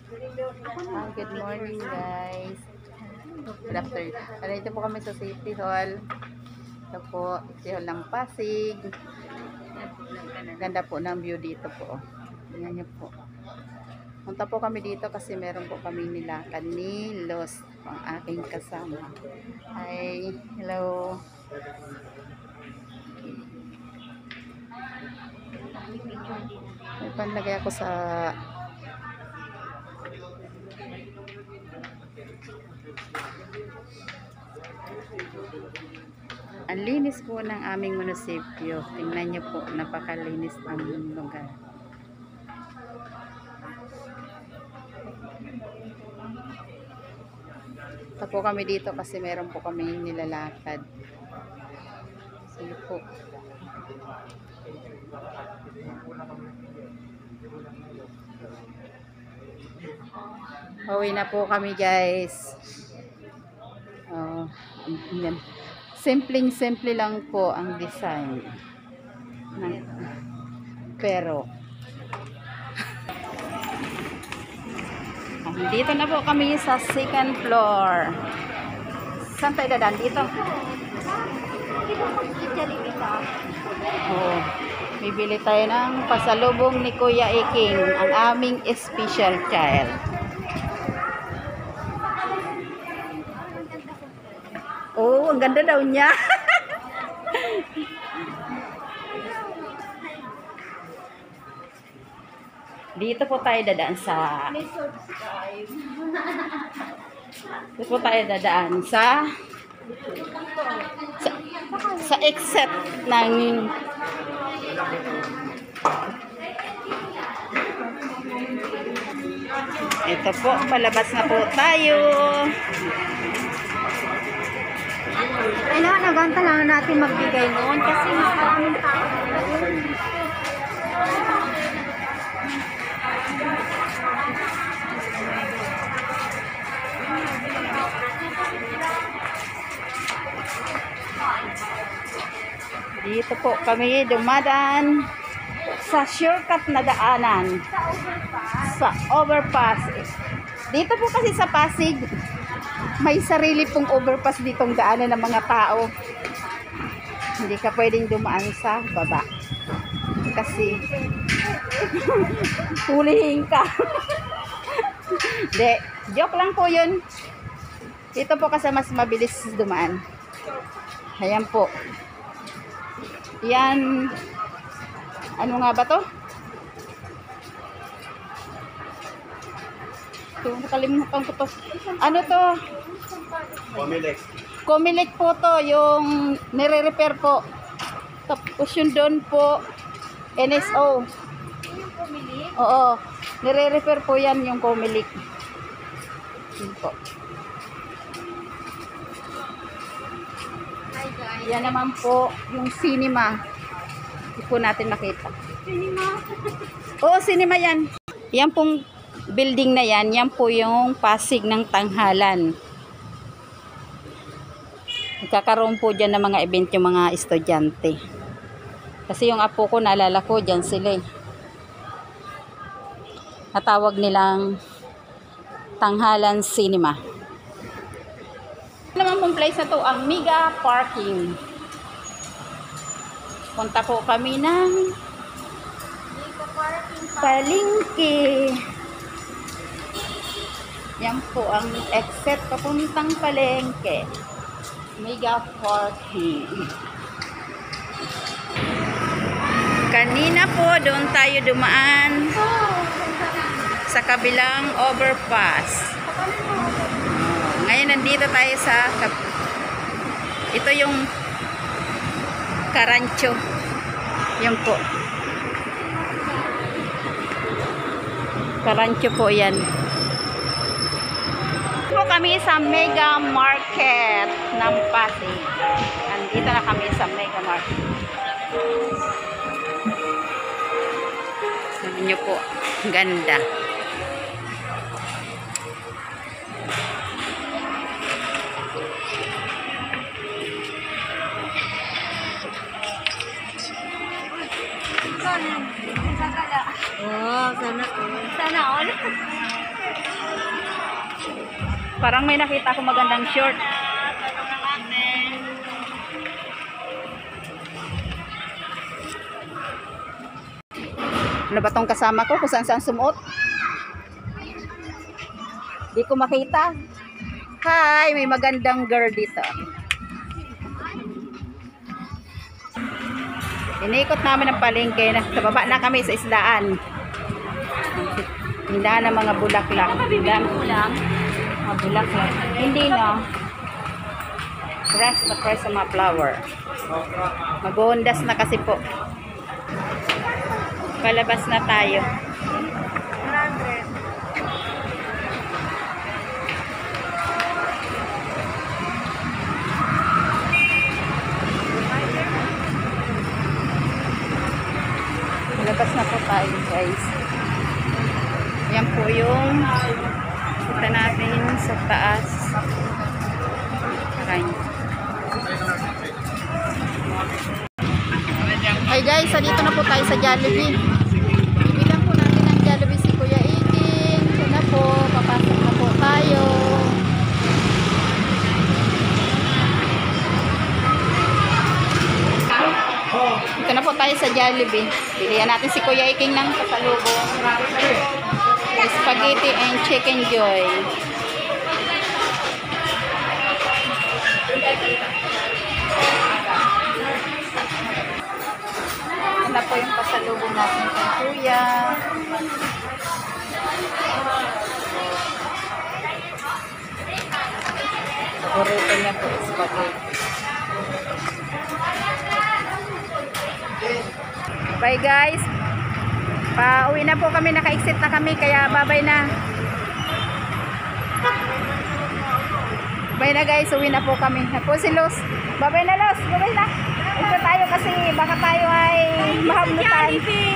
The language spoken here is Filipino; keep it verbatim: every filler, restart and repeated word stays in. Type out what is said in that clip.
Ah, good morning guys. Good afternoon. Nandito po kami sa City Hall. Ito po, City Hall ng Pasig. Ganda po ng view dito po. Tingnan niyo po. Punta po kami dito kasi meron po kami nilakad ni Los, ang aking kasama. Hi, hello. May panlagay ako sa ang linis po ng aming munisipyo. Tingnan niyo po, napakalinis ng lugar. Ito po kami dito kasi meron po kami nilalakad. Sige po. Uwi na po kami guys. Oh, yan. Simpleng-simple lang po ang design. Pero dito na po kami sa second floor. Saan tayo dadaan? Dito? Oh, bibili tayo ng pasalubong ni Kuya Iking, ang aming special child. Oh, ang ganda daw niya. Dito po tayo dadaan sa Dito po tayo dadaan sa sa, sa exit ng ito po, palabas na po tayo. Kailangan naganta lang natin magbigay noon kasi maraming tao. Dito po kami dumadaan sa shortcut na daanan sa overpass. Dito po kasi sa Pasig may sarili pong overpass ditong daanan ng mga tao. Hindi ka pwedeng dumaan sa baba kasi hulihin ka. De, joke lang po yun. Dito po kasi mas mabilis dumaan. Ayan po. Yan. Ano nga ba to? Ito, nakalimutan ko to. Ano to? Comelec. Comelec po to, yung nire-repair po. Tapos yun doon po, N S O. Yung Comelec? Oo, nire-repair po yan yung Comelec. Yun po. Hi guys. Yan naman po, yung cinema. Hindi po natin makita. Cinema? Oo, cinema yan. Yan pong building na yan, yan po yung Pasig ng tanghalan. Nagkakaroon po dyan ng mga event yung mga estudyante. Kasi yung apo ko, naalala ko, dyan sila eh. Natawag nilang Tanghalan Cinema. Ano naman pong place na to, ang Mega Parking. Punta po kami ng palengke. Yan po ang exit papuntang palengke. Mega Parking. Kanina po doon tayo dumaan sa kabilang overpass. Ngayon nandito tayo sa ito yung Karancho. Yan po. Karancho po yan. Po kami sa Mega Market ng Pasig. Nandito na kami sa Mega Market. Sabi niyo po, ganda. Oh, sana all. Sana all. Parang may nakita ko magandang short. Ano ba tong kasama ko? Kung saan saan sumuot? Di ko makita. Hi! May magandang girl dito. Inikot namin ang palengke. Sa baba na kami sa isdaan. Tindahan ng mga bulaklak. Tindahan Kulang. mga bulaklak. Hindi na. Press na press sa mga flower. Mag-uundas na kasi po. Palabas na tayo. Palabas na po tayo, guys. Yan po yung kita natin sa taas. Ayan. Hi guys, dito na po tayo sa Jollibee. Bibilang po natin ang Jollibee si Kuya Iking. Ito na po, papasok na po tayo. Ito na po tayo sa Jollibee. Bilihan natin si Kuya Iking ng pasalubong. Spaghetti and chicken joy. Ito na po yung pasalubong natin kay Kuya. Paborito niya po spaghetti. Bye guys. Pa-uwi na po kami, naka-exit na kami kaya bye-bye na. Bye na guys, uwi na po kami. Na po si Los. Bye-bye na Los. Bye-bye na. Ito tayo kasi baka tayo ay mahablutan.